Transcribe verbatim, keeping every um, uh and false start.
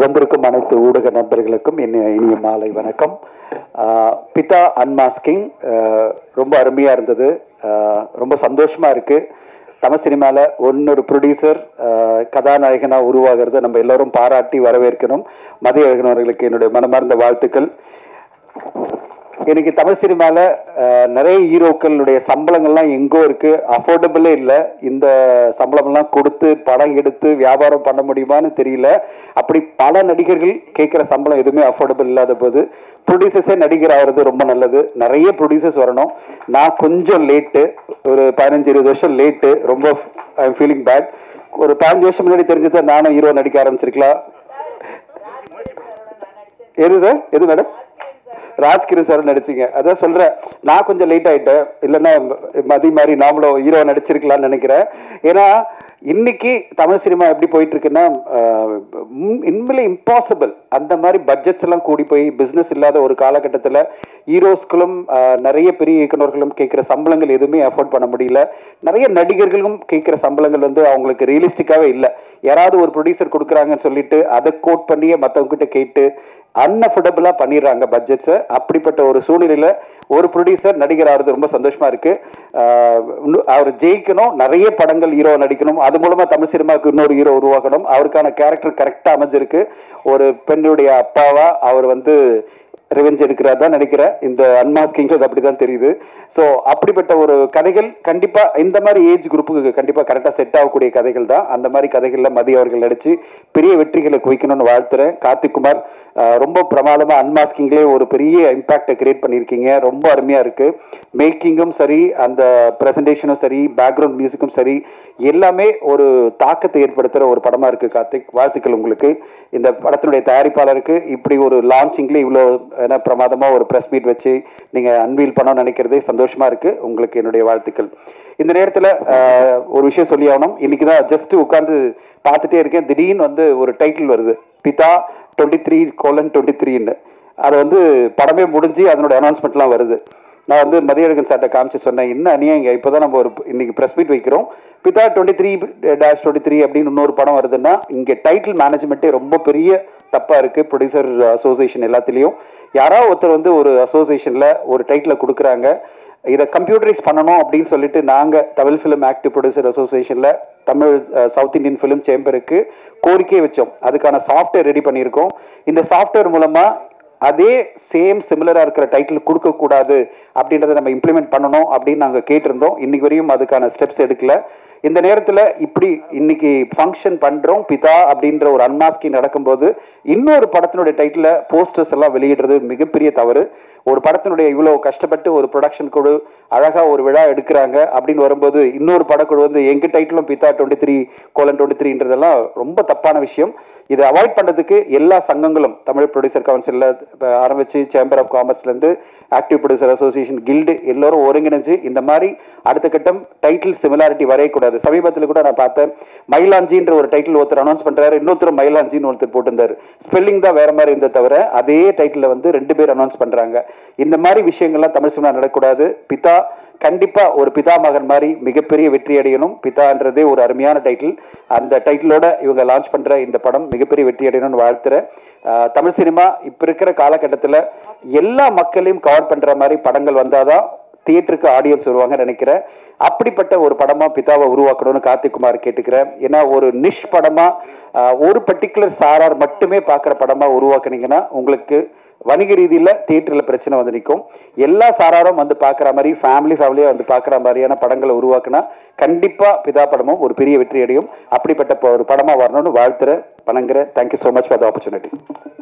வந்திருக்கும் அனைத்து ஊடக நண்பர்களுக்கும் இனிய மாலை வணக்கம். பிதா அன்மாஸ்கிங் ரொம்ப அருமையாக இருந்தது, ரொம்ப சந்தோஷமாக இருக்குது. தமிழ் சினிமாவில் ஒன்னொரு ப்ரொடியூசர் கதாநாயகனாக உருவாகிறத நம்ம எல்லோரும் பாராட்டி வரவேற்கணும். மதிய அழகன் அவர்களுக்கு என்னுடைய மனமார்ந்த வாழ்த்துக்கள். இன்னைக்கு தமிழ் சினிமாவில் நிறைய ஹீரோக்களுடைய சம்பளங்கள்லாம் எங்கோ இருக்குது, அஃபோர்டபுளே இல்லை. இந்த சம்பளம்லாம் கொடுத்து படம் எடுத்து வியாபாரம் பண்ண முடியுமான்னு தெரியல. அப்படி பல நடிகர்கள் கேட்குற சம்பளம் எதுவுமே அஃபோர்டபுள் இல்லாத போது ப்ரொடியூசர்ஸே நடிகர் ஆகிறது ரொம்ப நல்லது. நிறைய ப்ரொடியூசர்ஸ் வரணும். நான் கொஞ்சம் லேட்டு, ஒரு பதினஞ்சு இருபது வருஷம் லேட்டு. ரொம்ப ஐ எம் ஃபீலிங் பேட். ஒரு பதினஞ்சு வருஷம் முன்னாடி தெரிஞ்சதை நானும் ஹீரோ நடிக்க ஆரம்பிச்சிருக்கலாம். எது சார்? எது மேடம்? ராஜ்கிரண் சார் நடிச்சிங்க. அதான் சொல்கிறேன், நான் கொஞ்சம் லேட் ஆகிட்டேன். இல்லைன்னா மதி மாதிரி நாமளும் ஹீரோ நடிச்சிருக்கலாம்னு நினைக்கிறேன். ஏன்னா இன்னைக்கு தமிழ் சினிமா எப்படி போயிட்டு இருக்குன்னா உண்மையிலே இம்பாசிபிள். அந்த மாதிரி பட்ஜெட்ஸ் எல்லாம் கூடி போய் பிஸ்னஸ் இல்லாத ஒரு காலகட்டத்தில் ஹீரோஸ்களும் நிறைய பெரிய இயக்குநர்களும் கேட்குற சம்பளங்கள் எதுவுமே அஃபோர்ட் பண்ண முடியல. நிறைய நடிகர்களும் கேட்குற சம்பளங்கள் வந்து அவங்களுக்கு ரியலிஸ்டிக்காகவே இல்லை. யாராவது ஒரு ப்ரொடியூசர் கொடுக்குறாங்கன்னு சொல்லிட்டு அதை கோட் பண்ணியே மற்றவங்ககிட்ட கேட்டு அன்அஃபோர்டபுளாக பண்ணிடுறாங்க பட்ஜெட்ஸை. அப்படிப்பட்ட ஒரு சூழ்நிலையில் ஒரு ப்ரொடியூசர் நடிகர் ஆகிறது ரொம்ப சந்தோஷமாக இருக்குது. அவர் ஜெயிக்கணும், நிறைய படங்கள் ஹீரோ நடிக்கணும், அது மூலமாக தமிழ் சினிமாவுக்கு இன்னொரு ஹீரோ உருவாக்கணும். அவருக்கான கேரக்டர் கரெக்டாக அமைஞ்சிருக்கு. ஒரு பெண்ணுடைய அப்பாவா அவர் வந்து ரிவெஞ்ச் எடுக்கிறார் தான் நினைக்கிறேன். இந்த அன்மாஸ்கிங் அப்படி தான் தெரியுது. ஸோ அப்படிப்பட்ட ஒரு கதைகள் கண்டிப்பாக இந்த மாதிரி ஏஜ் குரூப்புக்கு கண்டிப்பாக கரெக்டாக செட் ஆகக்கூடிய கதைகள் தான். அந்த மாதிரி கதைகளில் மதி அவர்கள் நடித்து பெரிய வெற்றிகளை குவிக்கணும்னு வாழ்த்துறேன். கார்த்திக் குமார் ரொம்ப பிரமாதமாக அன்மாஸ்கிங்லேயே ஒரு பெரிய இம்பேக்டை கிரியேட் பண்ணியிருக்கீங்க. ரொம்ப அருமையாக இருக்குது. மேக்கிங்கும் சரி, அந்த ப்ரெசன்டேஷனும் சரி, பேக்ரவுண்ட் மியூசிக்கும் சரி, எல்லாமே ஒரு தாக்கத்தை ஏற்படுத்துகிற ஒரு படமாக இருக்குது. கார்த்திக், வாழ்த்துக்கள் உங்களுக்கு. இந்த படத்தினுடைய தயாரிப்பாளருக்கு இப்படி ஒரு லான்ச்சிங்லேயே இவ்வளோ ஏன்னா பிரமாதமாக ஒரு ப்ரெஸ் மீட் வச்சு நீங்கள் அன்வீல் பண்ணணும்னு நினைக்கிறதே சந்தோஷமாக இருக்குது. உங்களுக்கு என்னுடைய வாழ்த்துக்கள். இந்த நேரத்தில் ஒரு விஷயம் சொல்லி ஆகணும். இன்றைக்கி தான் ஜஸ்ட்டு உட்காந்து பார்த்துட்டே இருக்கேன். திடீர்னு வந்து ஒரு டைட்டில் வருது, பிதா டுவெண்ட்டி த்ரீ கோலன் டுவெண்ட்டி த்ரீன்னு. அதை வந்து படமே முடிஞ்சு அதனுடைய அனௌன்ஸ்மெண்ட்லாம் வருது. நான் வந்து மதியழகன் சார்ட்ட காமிச்சு சொன்னேன், என்ன அநியாயங்க, இப்போ தான் நம்ம ஒரு இன்னைக்கு ப்ரெஸ் மீட் வைக்கிறோம், Pitha twenty three dash twenty three அப்படின்னு இன்னொரு படம் வருதுன்னா இங்கே டைட்டில் மேனேஜ்மெண்ட்டே ரொம்ப பெரிய தப்பாக இருக்குது. ப்ரொடியூசர் அசோசியேஷன் எல்லாத்துலேயும் யாராவது ஒருத்தர் வந்து ஒரு அசோசியேஷனில் ஒரு டைட்டில் கொடுக்குறாங்க, இதை கம்ப்யூட்டரைஸ் பண்ணணும் அப்படின்னு சொல்லிட்டு நாங்கள் தமிழ் ஃபிலிம் ஆக்டிவ் ப்ரொடியூசர் அசோசியேஷனில் தமிழ் சவுத் இந்தியன் ஃபிலிம் சேம்பருக்கு கோரிக்கை வச்சோம். அதுக்கான சாஃப்ட்வேர் ரெடி பண்ணியிருக்கோம். இந்த சாஃப்ட்வேர் மூலமாக அதே சேம் சிமிலராக இருக்கிற டைட்டில் கொடுக்கக்கூடாது அப்படின்றத நம்ம இம்ப்ளிமெண்ட் பண்ணணும் அப்படின்னு நாங்கள் கேட்டிருந்தோம். இன்னைக்கு வரையும் அதுக்கான ஸ்டெப்ஸ் எடுக்கல. இந்த நேரத்தில் இப்படி இன்னைக்கு ஃபங்க்ஷன் பண்ணுறோம், பிதா அப்படின்ற ஒரு அன்மாஸ்கிங் நடக்கும்போது இன்னொரு படத்தினுடைய டைட்டில் போஸ்டர்ஸ் எல்லாம் வெளியிடுறது மிகப்பெரிய தவறு. ஒரு படத்தினுடைய இவ்வளோ கஷ்டப்பட்டு ஒரு ப்ரொடக்ஷன் குழு அழகாக ஒரு விழா எடுக்கிறாங்க அப்படின்னு வரும்போது இன்னொரு படக்குழு வந்து எங்கள் டைட்டிலும் Pitha twenty three colon twenty த்ரீன்றதெல்லாம் ரொம்ப தப்பான விஷயம். இதை அவாய்ட் பண்ணுறதுக்கு எல்லா சங்கங்களும் தமிழ் ப்ரொடியூசர் கவுன்சிலில் ஆரம்பித்து சேம்பர் ஆஃப் காமர்ஸ்லேருந்து ஆக்டிவ் ப்ரொடியூசர் அசோசியேஷன் கில்டு எல்லோரும் ஒருங்கிணைஞ்சு இந்த மாதிரி அடுத்த கட்டம் டைட்டில் சிமிலாரிட்டி வரையக்கூடாது. சமீபத்தில் கூட நான் பார்த்தேன், மயிலாஞ்சின்ற ஒரு டைட்டில் ஒருத்தர் அனௌன்ஸ் பண்ணுறாரு, இன்னொருத்தர் மயிலாஞ்சின்னு ஒருத்தர் போட்டிருந்தார். ஸ்பெல்லிங் தான் வேற மாதிரி இருந்த தவிர அதே டைட்டில் வந்து ரெண்டு பேர் அனௌன்ஸ் பண்ணுறாங்க. இந்த மாதிரி விஷயங்கள்லாம் தமிழ் சினிமா நடக்கக்கூடாது. பிதா கண்டிப்பா ஒரு பிதா மகன் மாதிரி மிகப்பெரிய வெற்றி அடையணும். பிதான்றதே ஒரு அருமையான டைட்டில். அந்த டைட்டிலோட இவங்க லான்ச் பண்ற இந்த படம் மிகப்பெரிய வெற்றி அடையணும்னு வாழ்த்துறேன். தமிழ் சினிமா இப்ப இருக்கிற காலகட்டத்தில் எல்லா மக்களையும் கவர் பண்ற மாதிரி படங்கள் வந்தாதான் தியேட்டருக்கு ஆடியன்ஸ் வருவாங்க நினைக்கிறேன். அப்படிப்பட்ட ஒரு படமா பிதாவை உருவாக்கணும்னு கார்த்திக் குமார் கேட்டுக்கிறேன். ஏன்னா ஒரு நிஷ் படமா ஒரு பர்டிகுலர் சாரார் மட்டுமே பார்க்குற படமா உருவாக்குனீங்கன்னா உங்களுக்கு வணிக ரீதியில் தியேட்டரில் பிரச்சனை வந்து நிற்கும். எல்லா சாராரும் வந்து பார்க்குற மாதிரி ஃபேமிலி ஃபேமிலியாக வந்து பார்க்குற மாதிரியான படங்களை உருவாக்குனா கண்டிப்பாக பிதா படமும் ஒரு பெரிய வெற்றி அடையும். அப்படிப்பட்ட ஒரு படமாக வரணும்னு வாழ்த்துறேன், வணங்குறேன். Thank you so much for the opportunity.